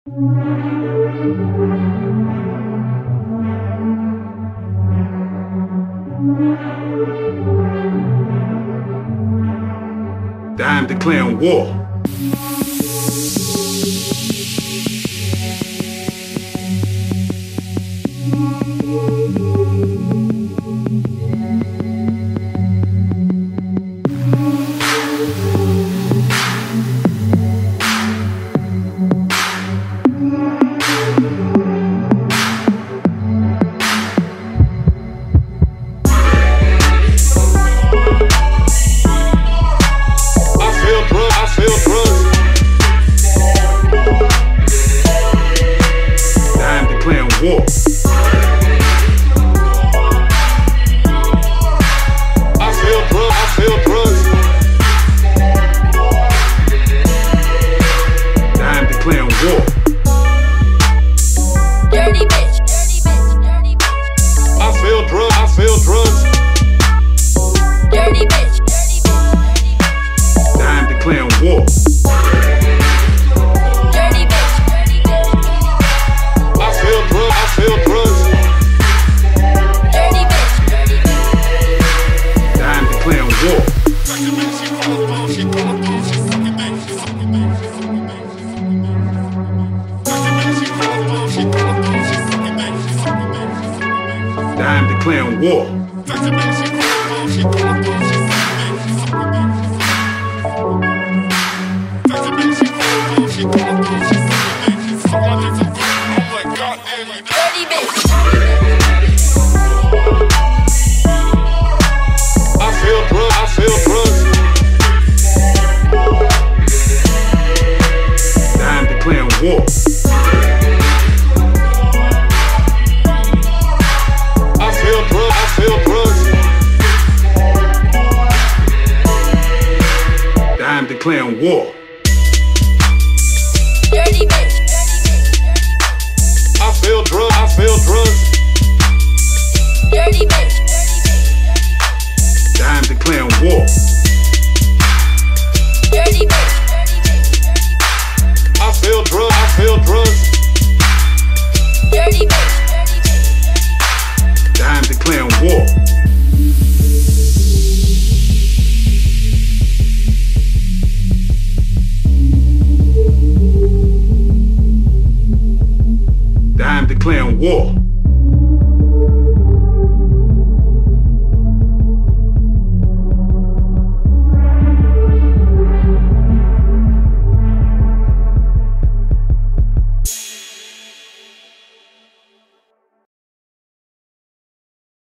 I'm declaring war. War. I feel drugs. I'm declaring war. Dirty bitch, dirty bitch, dirty bitch. I feel drugs. Dirty bitch, dirty bitch. I'm declaring war. Dirty bitch, dirty bitch. I feel drugs. Dirty bitch, dirty bitch. I'm declaring war. I'm declaring war. Dirty bitch. I feel drugs. I'm declaring war. I feel drugs. I'm declaring war. Dirty bitch, dirty bitch. I feel drugs. Dirty bitch, dirty bitch. I'm declaring war. Dirty bitch, dirty bitch. I feel drugs. Dirty bitch, dirty bitch. I'm declaring war. I'm declaring war.